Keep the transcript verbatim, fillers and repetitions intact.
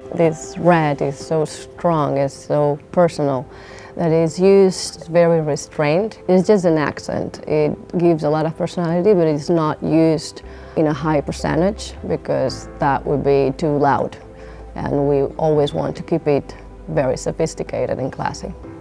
this red is so strong, it's so personal, that is used very restrained. It's just an accent. It gives a lot of personality, but it's not used in a high percentage because that would be too loud. And we always want to keep it very sophisticated and classy.